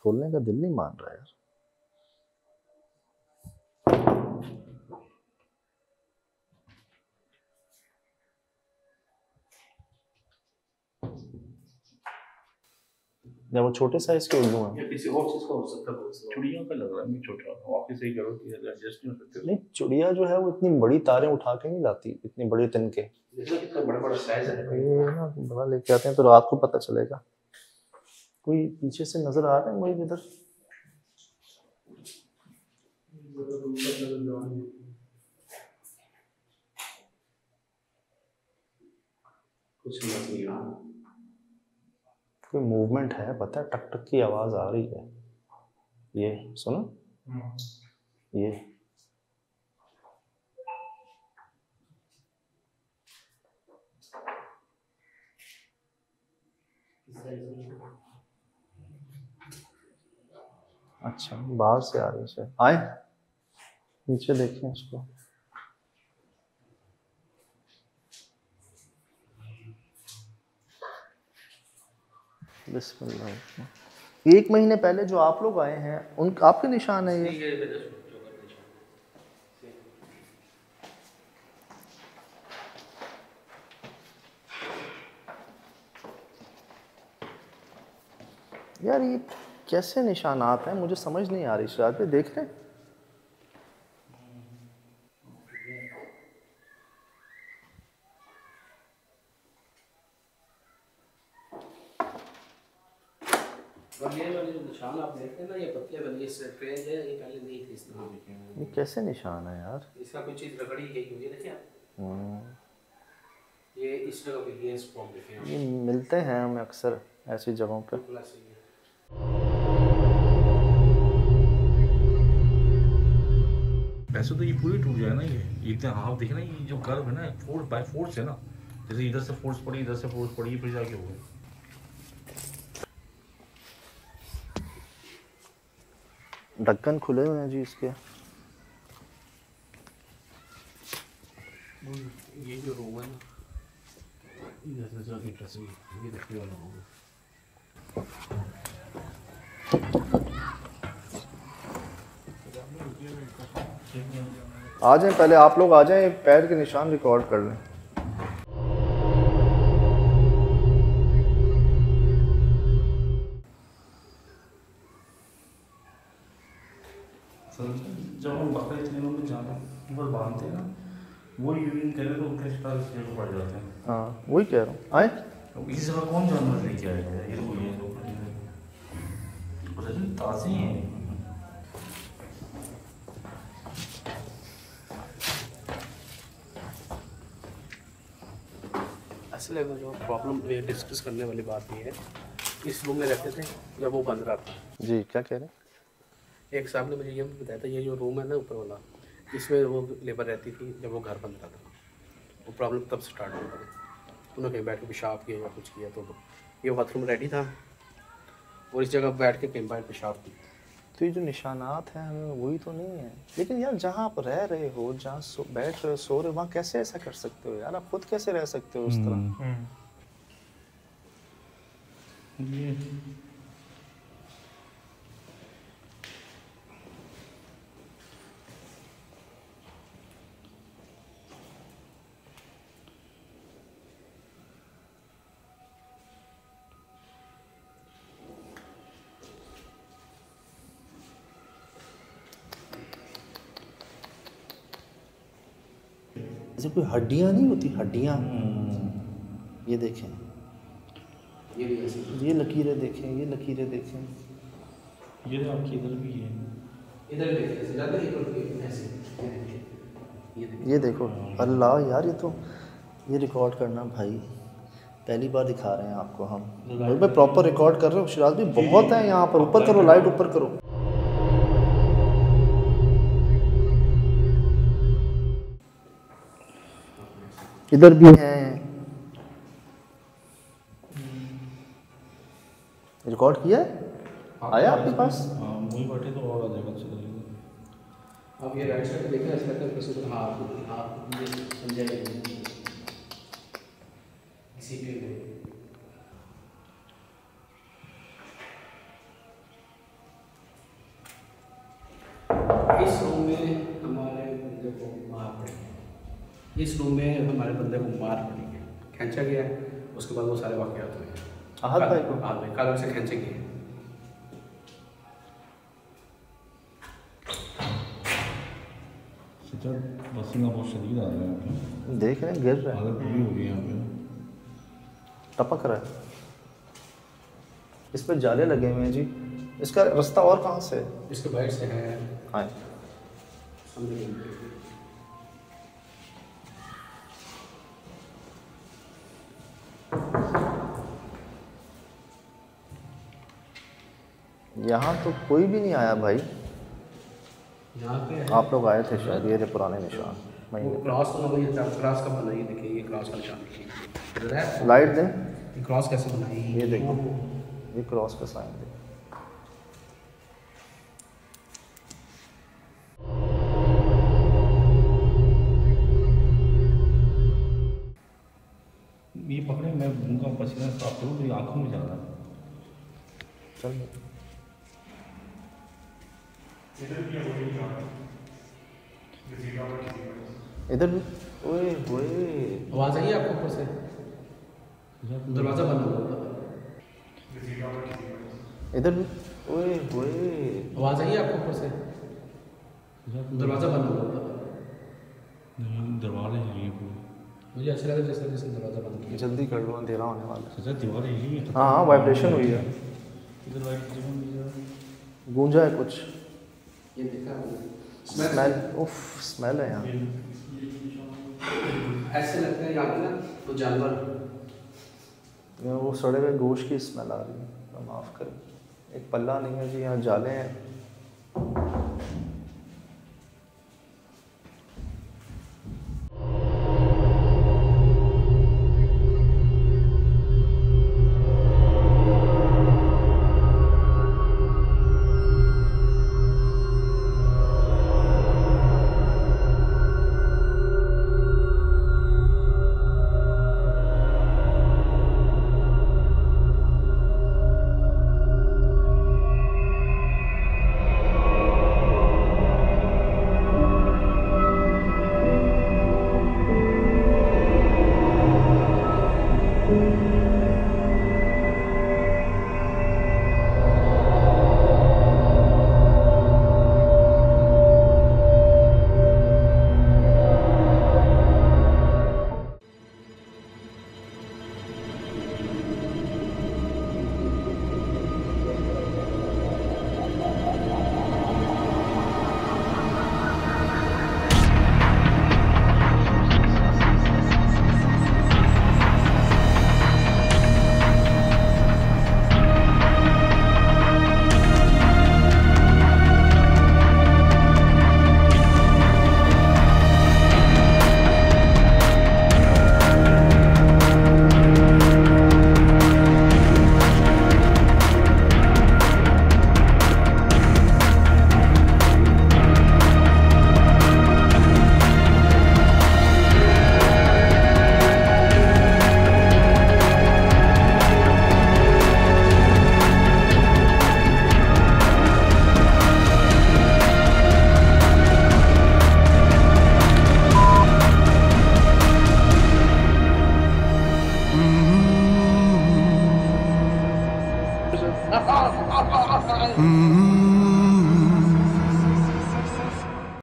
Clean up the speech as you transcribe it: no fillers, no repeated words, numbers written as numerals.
खोलने का दिल नहीं मान रहा यार। या वो छोटे साइज के उल्लू हैं या किसी और चीज का हो सकता है। चुड़ियों का लग रहा है मैं छोटा वापस सही करो कि एडजस्ट नहीं हो सकते। नहीं, चिड़िया जो है वो इतनी बड़ी तारें उठा के नहीं लाती, इतनी बड़ी तिनके। देखो कितना बड़ा बड़ा साइज है। ये ना बड़ा लेके आते हैं तो रात को पता चलेगा। कोई पीछे से नजर आ रहा है मुझे इधर? कुछ नहीं आ रहा। कोई मूवमेंट है, पता है, टक टक की आवाज आ रही है। ये सुनो, ये अच्छा बाहर से आ रही है। आए नीचे देखें इसको। बिस्मिल्लाह। 1 महीने पहले जो आप लोग आए हैं उन आपके निशान है ये? यार ये कैसे निशानात हैं, मुझे समझ नहीं आ रही। शायद पे देख रहे हैं। और ये वाले जो निशान आप देख रहे हैं ना, ये पतले वाली इस ट्रेन है, ये पहले नहीं थी इस तरह। ये कैसे निशान है यार? इसका कोई चीज रगड़ी है क्योंकि देखिए आप ये इस जगह पे ये स्पॉट देखें। ये मिलते हैं हमें अक्सर ऐसी जगहों पे। वैसे तो ये पूरी टूट जाए ना, ये इतना हाफ देखना, ये जो कर्व है ना 4x4 है ना, जैसे इधर से फोर्स पड़ी इधर से फोर्स पड़ी फिर जाके हो गया। ढक्कन खुले हुए हैं जी इसके। ये जो रूम है ना, इधर से जाके ड्रेसिंग ये देखने वाला होगा। आ जाएं, पहले आप लोग आ जाएं, पैर के निशान रिकॉर्ड कर लें। जब हम बकरे इतने लोग जाते हैं बस बांधते हैं ना, वो यूरिन करें तो उनके शिकार इसलिए को पड़ जाते हैं। हाँ वही कह रहा हूँ। आए इसी जगह कौन जानवर लेके आएगा ये तो ताज़ी हैं। असल में जो प्रॉब्लम डिस्कस करने वाली बात ये है, इस रूम में रहते थे जब वो बंद रहा था। जी क्या कह रहे हैं? एक साहब ने मुझे ये भी बताया था, ये जो रूम है ना ऊपर वाला, इसमें वो लेबर रहती थी जब वो घर बन रहा था। वो प्रॉब्लम तब स्टार्ट हुई थी, उन्होंने कहीं बैठ के पेशाब किया या कुछ किया तो ये बाथरूम रेडी था और इस जगह बैठ के कहीं बैठ पेशाब की। तो ये जो निशानात हैं हमें वही तो नहीं है। लेकिन यार जहाँ आप रह रहे हो, जहाँ बैठ रहे हो, सो रहे हो, वहाँ कैसे ऐसा कर सकते हो यार? आप खुद कैसे रह सकते हो उस तरह? ये जैसे कोई हड्डियाँ नहीं होती, हड्डियाँ। ये देखें, ये लकीरें देखें, ये लकीरें देखें। ये आपकी इधर भी है, इधर भी ऐसे ज़्यादा ऐसे ये देखो। अल्लाह यार, ये तो ये रिकॉर्ड करना भाई पहली बार दिखा रहे हैं आपको हम। मैं प्रॉपर रिकॉर्ड कर रहा हूँ शिराज भी, बहुत है यहाँ पर। ऊपर करो, लाइट ऊपर करो। इधर भी है। रिकॉर्ड किया है? आया आपके पास? हाँ वही बैठे तो और आ जाएगा अच्छा लगेगा। आप ये राइट साइड देखिए, इस तरह किसी को हाँ आप ये समझाइए इसी पे इस रूम में हमारे बंदे को मार पड़ी है। इस रूम में हमारे बंदे को मार पड़ी है, खींचा गया है। उसके बाद वो सारे वाक़यात हुए हैं। आहत भाई को हाँ भाई, कल से खींचे गए। पसीना बहुत शदीद आ रहा है, देख रहे हैं गिर रहा है, हालत बुरी हो गई यहाँ पे। टपक रहा है। इस पे जाले लगे हुए हैं जी। इसका रास्ता और कहाँ से है? इसके बाइट से है। हाँ समझ गए। यहाँ तो कोई भी नहीं आया भाई। यहाँ पे है। आप लोग आए थे शायद, ये रहे पुराने निशान। वो वहीं क्रॉस का ये क्रॉस का बना, ये देखिए, ये क्रॉस का निशान देखिए। लाइट दें, ये क्रॉस कैसे बनाई? ये देखो, ये क्रॉस का साइन दें। ये पकड़े, मैं उनका पसीना साफ करूँ, मेरी आँखों में जा रहा है। चल इधर भी, ओए ओए, आवाज़ आई आपको ऊपर से? दरवाज़ा बंद होगा। इधर भी, ओए ओए, आवाज़ आई आपको ऊपर से? दरवाज़ा बंद होगा। दरवाजे हिली पूरी। मुझे ऐसा लगा जैसे जैसे दरवाज़ा बंद किया। जल्दी कर लो, अंधेरा होने वाला है। सचा दीवार हिली है। हाँ हाँ, वाइब्रेशन हुई है, इधर लाइट गूंजा है कुछ। ये देखा स्मेल, उफ स्मेल है यहाँ। ऐसे लगता है यहाँ पे ना तो जानवर। वो सड़े हुए गोश्त की स्मेल आ रही है, माफ़ करें। एक पल्ला नहीं है जी, यहाँ जाले हैं।